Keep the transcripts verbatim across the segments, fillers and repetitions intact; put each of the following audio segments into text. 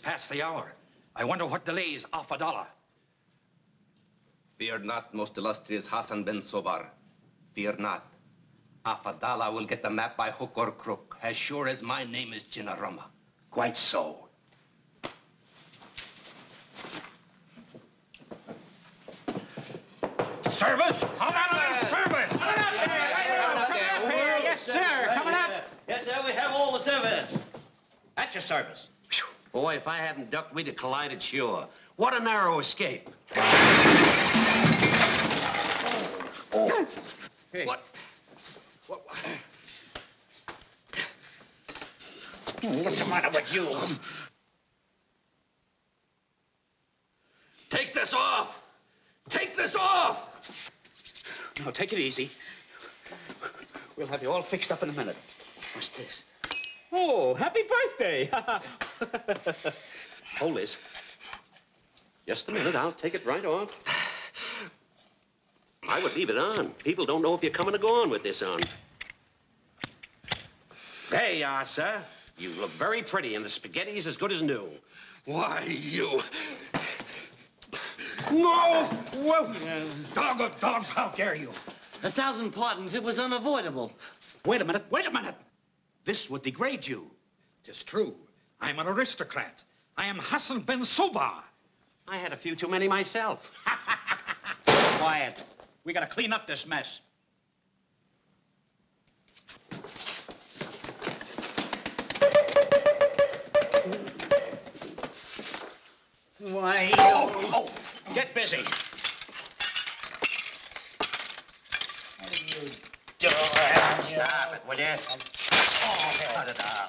past the hour. I wonder what delays Afadallah. Fear not, most illustrious Hassan ben Sobar. Fear not. Afadallah will get the map by hook or crook, as sure as my name is Jinnah-Rumah. Quite so. Service? Hold on, uh, service! Come on up there! Yes, sir, coming up. Yes, sir, we have all the service. At your service. Boy, if I hadn't ducked, we'd have collided sure. What a narrow escape. Oh. Hey. What? What? What's the matter with you? Take this off! Take this off! Now, take it easy. We'll have you all fixed up in a minute. What's this? Oh, happy birthday! Hold this. Just a minute, I'll take it right off. I would leave it on. People don't know if you're coming or going with this on. There you are, sir. You look very pretty, and the spaghetti's as good as new. Why, you... No! Whoa! Dog of dogs, how dare you? A thousand pardons, it was unavoidable. Wait a minute, wait a minute. This would degrade you. Tis true. I'm an aristocrat. I am Hassan ben Sobar. I had a few too many myself. Quiet. We gotta clean up this mess. Why, oh, oh, get busy. Stop it, will you? Oh, cut it out.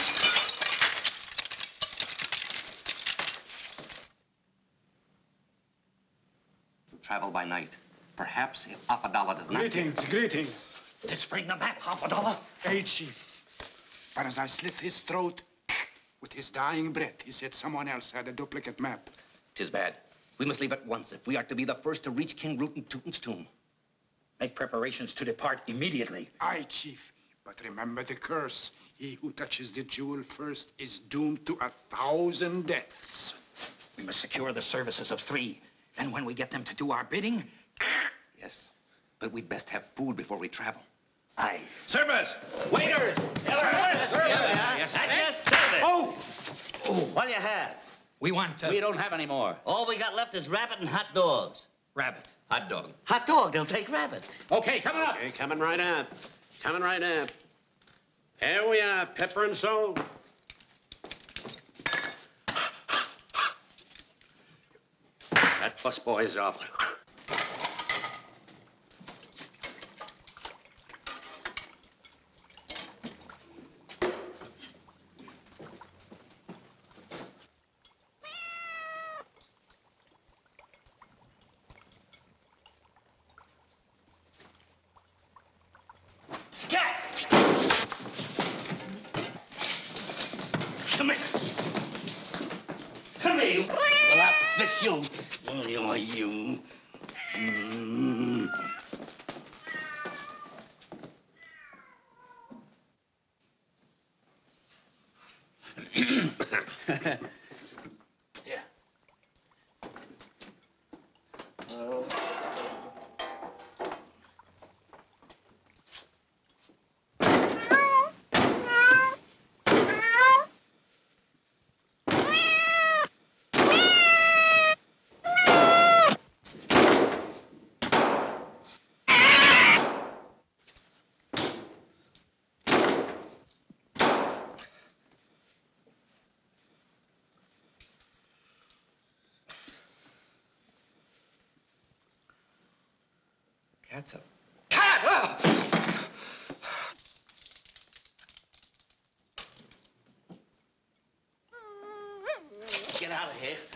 Travel by night. Perhaps if Afadallah does not... Greetings, greetings. Let's bring the map, Afadallah. Hey, Chief. But as I slit his throat, with his dying breath, he said someone else had a duplicate map. Tis bad. We must leave at once if we are to be the first to reach King Rootin' Tootin's tomb. Make preparations to depart immediately. Aye, Chief. But remember the curse. He who touches the jewel first is doomed to a thousand deaths. We must secure the services of three. And when we get them to do our bidding... Yes, but we'd best have food before we travel. Aye. Service! Waiters! Service! Yes, yes, service. Oh! Oh, what do you have? We want... Uh, We don't have any more. All we got left is rabbit and hot dogs. rabbit. Hot dog. Hot dog, they'll take rabbit. Okay, coming up. Okay, coming right up. Coming right up. Here we are, pepper and salt. That busboy is off. Scat! Come here. Come here, you. Well, I'll fix you. Oh, you are you. Mm. Yeah. Oh. Cat's up. Cat! Oh! Get out of here.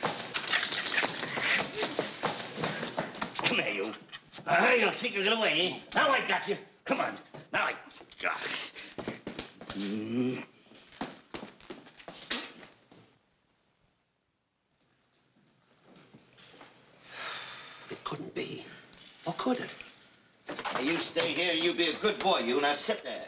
Come here, you. Uh, you'll think you'll get away. Now I got you. Come on. Now I... Gosh. Mm. It couldn't be. Or could it? Now, you stay here. You be a good boy, you. Now sit there.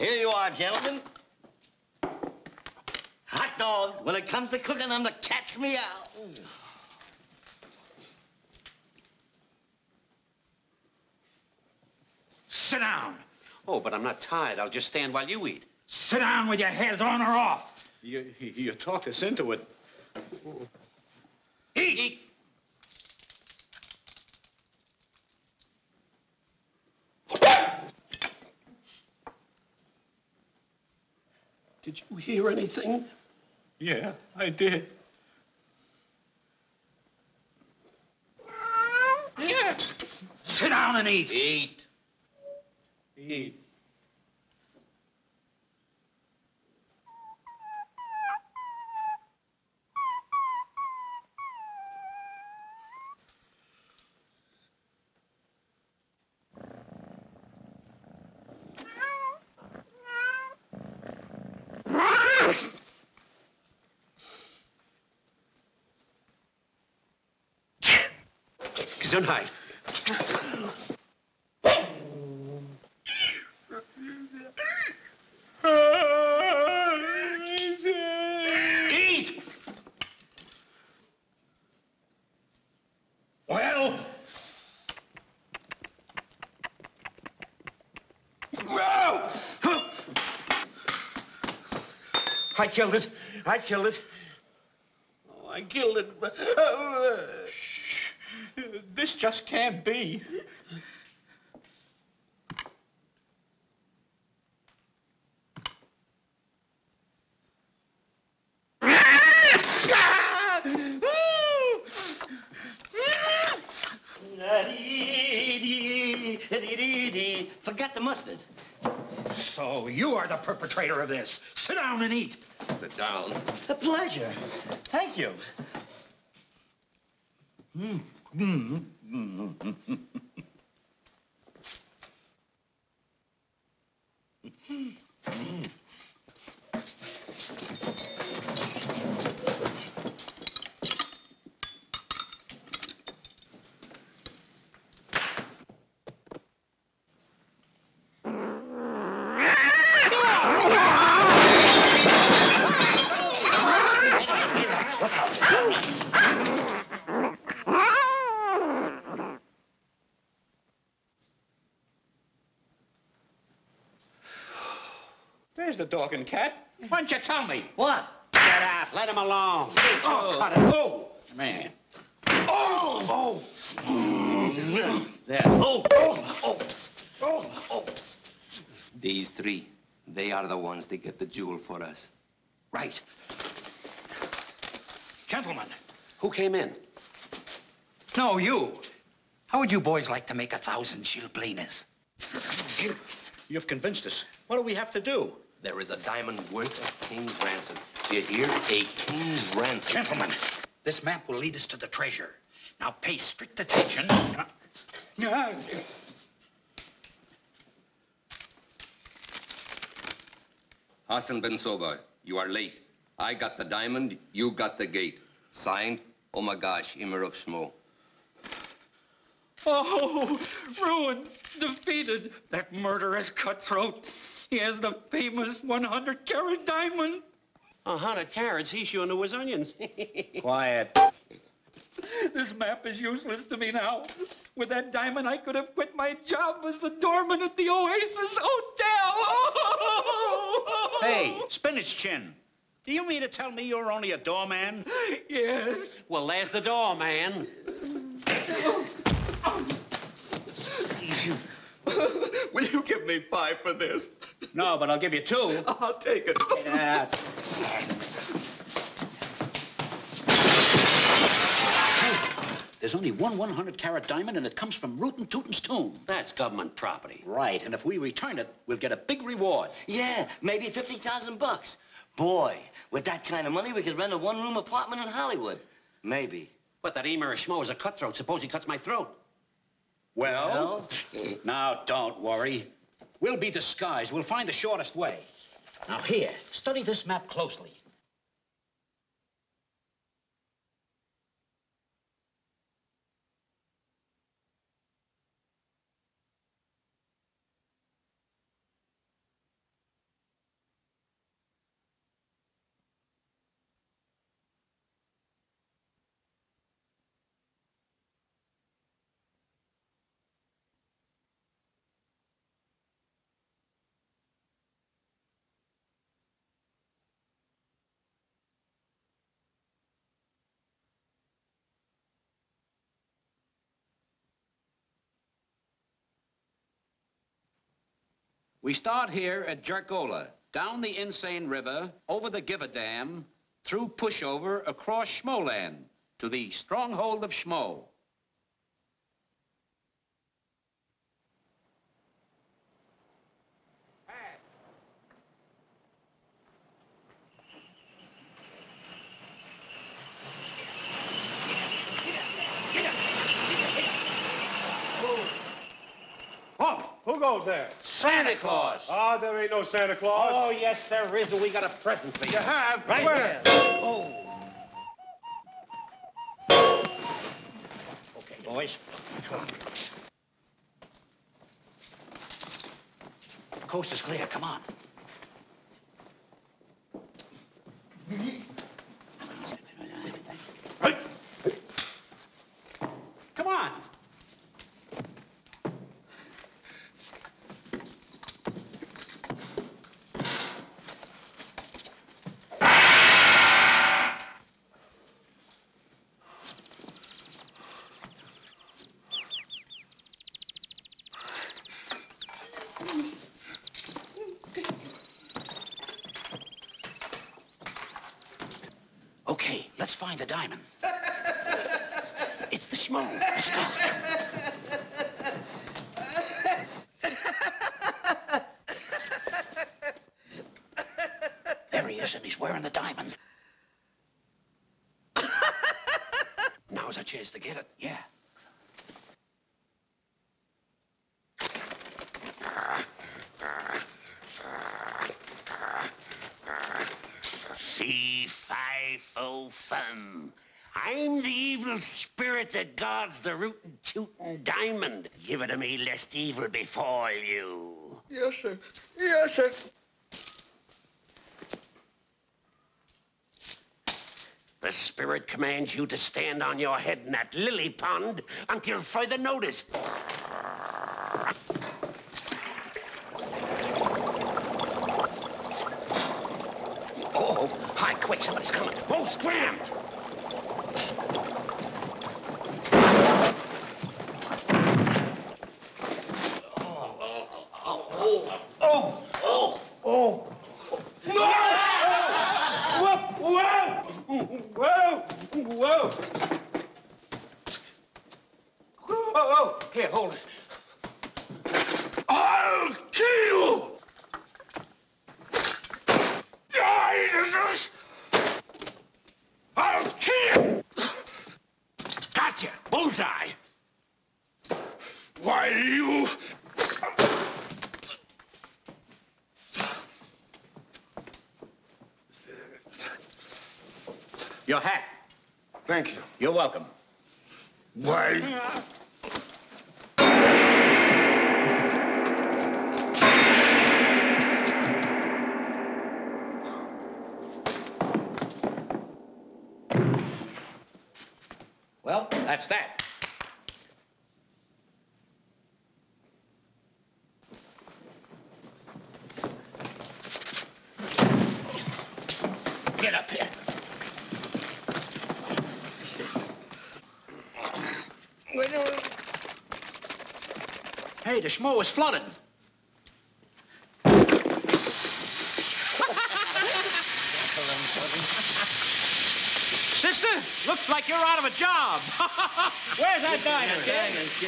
Here you are, gentlemen. Hot dogs. When it comes to cooking them, the cat's meow. Sit down. Oh, but I'm not tired. I'll just stand while you eat. Sit down with your head on or off. You, you talked us into it. Eat. Eat. Did you hear anything? Yeah, I did. Yeah. Sit down and eat. Eat. Eat. Gesundheit. Eat. Well. Whoa! I killed it. I killed it. Oh, I killed it. Shh. This just can't be. Forgot the mustard. So you are the perpetrator of this. Sit down and eat. Sit down. A pleasure. Thank you. Mm. Mm. Mm. Mm. There's the dog and cat. Why don't you tell me? What? Get out. Let him alone. Oh, cut it. Oh, man. Oh! Oh! There. Oh! Oh! Oh! Oh! Oh! These three, they are the ones that get the jewel for us. Right. Gentlemen. Who came in? No, you. How would you boys like to make a thousand shilblinas? You've convinced us. What do we have to do? There is a diamond worth a king's ransom. Do you hear? A king's ransom. Gentlemen, this map will lead us to the treasure. Now pay strict attention. Hassan Ben Soba, you are late. I got the diamond, you got the gate. Signed, Omagash, Immer of Shmo. Oh, ruined, defeated. That murderous cutthroat. He has the famous one hundred carat diamond. A hundred carats. He sure knew his onions. Quiet. This map is useless to me now. With that diamond, I could have quit my job as the doorman at the Oasis Hotel. Oh! Hey, spinach chin. Do you mean to tell me you're only a doorman? Yes. Well, there's the door, man. Will you give me five for this? No, but I'll give you two. I'll take it. Yeah. There's only one one hundred carat diamond, and it comes from Rootin' Tootin's tomb. That's government property. Right, and if we return it, we'll get a big reward. Yeah, maybe fifty thousand bucks. Boy, with that kind of money, we could rent a one-room apartment in Hollywood. Maybe. But that Emer of Schmo is a cutthroat. Suppose he cuts my throat. Well, Well? now don't worry. We'll be disguised. We'll find the shortest way. Now here, study this map closely. We start here at Jerkola, down the Insane River, over the Giver Dam, through Pushover, across Schmoland, to the stronghold of Schmo. Huh? Who goes there? Santa Claus. Ah, there ain't no Santa Claus. Oh, yes, there is, and we got a present for you. You have? Right Where? here. Oh. Okay, boys. Come on. The coast is clear, come on. Come on. Okay, let's find the diamond. It's the Schmo. Let's go. There he is, and he's wearing the diamond. Now's our chance to get it. Yeah. Fee, fi, fo, fum. I'm the evil spirit that guards the rootin' tootin' diamond. Give it to me lest evil befall you. Yes, sir. Yes, sir. The spirit commands you to stand on your head in that lily pond until further notice. Oh, hi, quick, somebody's coming. Oh, scram! Whoa! Oh, here, hold it. I'll kill you! I'll kill you! Gotcha! Bullseye! Why, you... Your hat. Thank you. You're welcome. Why... Well, that's that. Get up here. Hey, the Schmo is flooded. Sister, looks like you're out of a job. Where's that diamond, kid?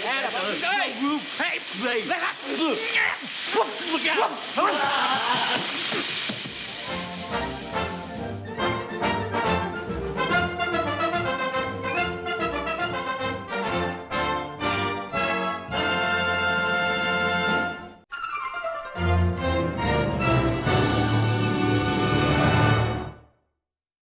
Hey, hey, let